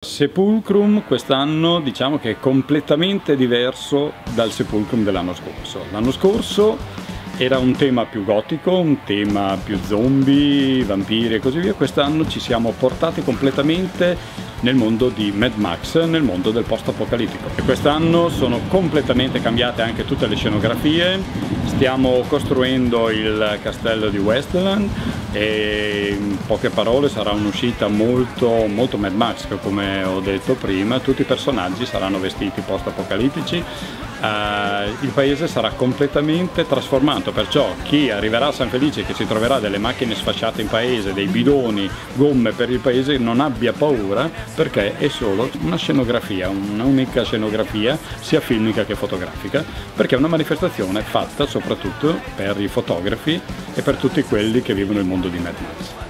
Sepulcrum quest'anno diciamo che è completamente diverso dal Sepulcrum dell'anno scorso. L'anno scorso era un tema più gotico, un tema più zombie, vampiri e così via. Quest'anno ci siamo portati completamente nel mondo di Mad Max, nel mondo del post-apocalittico. E quest'anno sono completamente cambiate anche tutte le scenografie. Stiamo costruendo il castello di Westland e in poche parole sarà un'uscita molto Mad Max, come ho detto prima. Tutti i personaggi saranno vestiti post-apocalittici. Il paese sarà completamente trasformato, perciò chi arriverà a San Felice, che si troverà delle macchine sfasciate in paese, dei bidoni, gomme per il paese, non abbia paura, perché è solo una scenografia, un'unica scenografia sia filmica che fotografica, perché è una manifestazione fatta soprattutto per i fotografi e per tutti quelli che vivono il mondo di Mad Max.